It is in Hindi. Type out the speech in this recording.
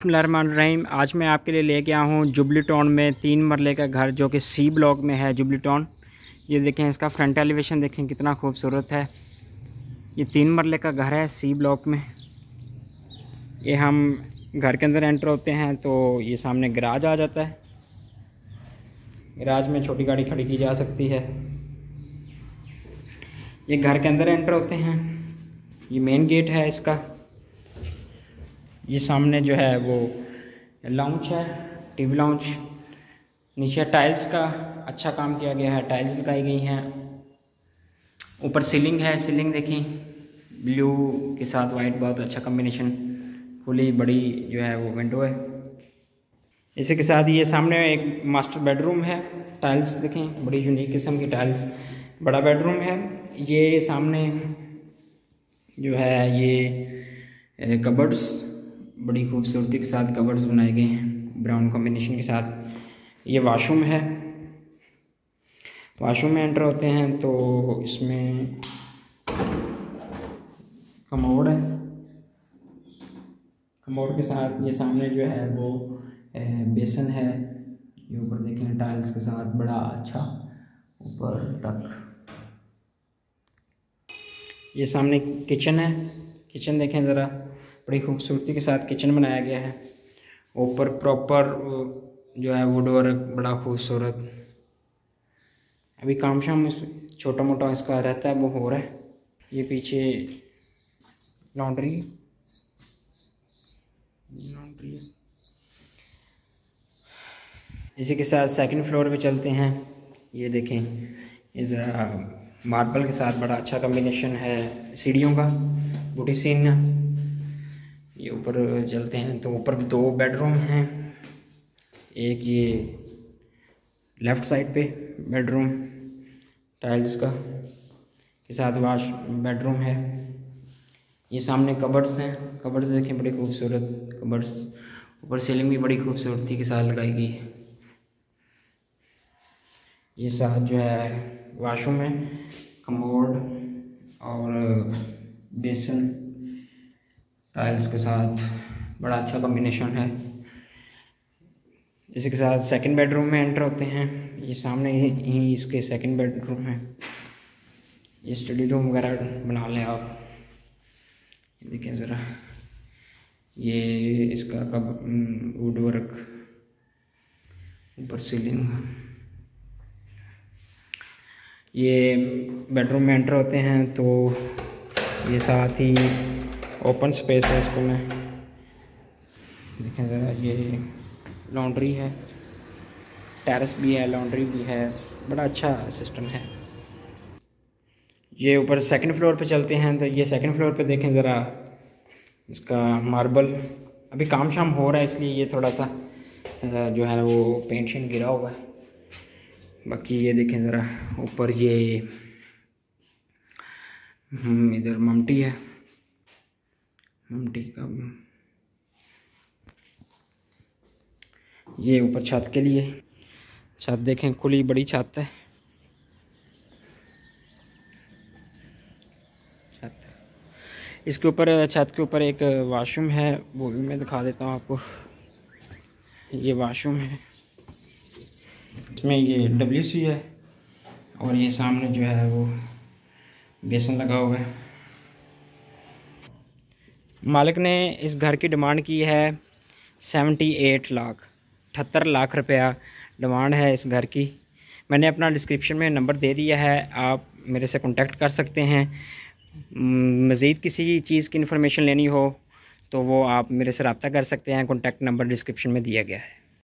बिस्मिल्लाहिर्रहमानिर्रहीम। आज मैं आपके लिए लेके आया हूँ जुबली टाउन में 3 मरले का घर जो कि सी ब्लॉक में है जुबली टाउन। ये देखें, इसका फ्रंट एलिवेशन देखें कितना खूबसूरत है। ये 3 मरले का घर है सी ब्लॉक में। ये हम घर के अंदर एंटर होते हैं तो ये सामने गराज आ जाता है। गराज में छोटी गाड़ी खड़ी की जा सकती है। ये घर के अंदर एंटर होते हैं, ये मेन गेट है इसका। ये सामने जो है वो लाउंज है, टीवी लाउंज। नीचे टाइल्स का अच्छा काम किया गया है, टाइल्स लगाई गई हैं। ऊपर सीलिंग है, सीलिंग देखिए ब्लू के साथ वाइट, बहुत अच्छा कॉम्बिनेशन। खुली बड़ी जो है वो विंडो है। इसी के साथ ये सामने एक मास्टर बेडरूम है। टाइल्स देखें, बड़ी यूनिक किस्म की टाइल्स, बड़ा बेडरूम है। ये सामने जो है ये कबर्ड्स, बड़ी खूबसूरती के साथ कबर्ड्स बनाए गए हैं ब्राउन कॉम्बिनेशन के साथ। ये वॉशरूम है। वॉशरूम में एंटर होते हैं तो इसमें कमोड है। कमोड के साथ ये सामने जो है वो बेसन है। ये ऊपर देखें टाइल्स के साथ बड़ा अच्छा ऊपर तक। ये सामने किचन है। किचन देखें ज़रा, बड़ी खूबसूरती के साथ किचन बनाया गया है। ऊपर प्रॉपर जो है वो डोर बड़ा खूबसूरत। अभी काम शाम छोटा मोटा इसका रहता है वो हो रहा है। ये पीछे लॉन्ड्री है। इसी के साथ सेकंड फ्लोर पे चलते हैं। ये देखें, ये ज़रा मार्बल के साथ बड़ा अच्छा कॉम्बिनेशन है सीढ़ियों का, बूटी सीन। ये ऊपर चलते हैं तो ऊपर 2 बेडरूम हैं। एक ये लेफ़्ट साइड पे बेडरूम टाइल्स का के साथ वाश बेडरूम है। ये सामने कबर्ड्स हैं। कबर्ड्स देखें, बड़ी खूबसूरत कबर्ड्स। ऊपर सीलिंग भी बड़ी खूबसूरती के साथ लगाई गई है। ये साथ जो है वाशरूम में कमोड और बेसन टाइल्स के साथ बड़ा अच्छा कॉम्बिनेशन है। इसी के साथ सेकंड बेडरूम में एंटर होते हैं। ये सामने ही इसके सेकंड बेडरूम है। ये स्टडी रूम वगैरह बना लें आप। देखें ज़रा, ये इसका वुड वर्क, ऊपर सीलिंग। ये बेडरूम में एंटर होते हैं तो ये साथ ही ओपन स्पेस है इसको में। देखें ज़रा, ये लॉन्ड्री है, टेरेस भी है, लॉन्ड्री भी है, बड़ा अच्छा सिस्टम है। ये ऊपर सेकंड फ्लोर पे चलते हैं तो ये सेकंड फ्लोर पे देखें ज़रा, इसका मार्बल अभी काम शाम हो रहा है इसलिए ये थोड़ा सा जो है वो पेंट शेंट गिरा हुआ है। बाकी ये देखें ज़रा ऊपर ये इधर ममटी है, ममटी का ये ऊपर छत के लिए। छत देखें, खुली बड़ी छत है। छत इसके ऊपर, छत के ऊपर एक वॉशरूम है, वो भी मैं दिखा देता हूँ आपको। ये वॉशरूम है, इसमें ये WC है और ये सामने जो है वो बेसन लगा हुआ है। मालिक ने इस घर की डिमांड की है 78 लाख, 78 लाख रुपया डिमांड है इस घर की। मैंने अपना डिस्क्रिप्शन में नंबर दे दिया है, आप मेरे से कांटेक्ट कर सकते हैं। मज़ीद किसी चीज़ की इन्फॉर्मेशन लेनी हो तो वो आप मेरे से रब्ता कर सकते हैं। कांटेक्ट नंबर डिस्क्रिप्शन में दिया गया है।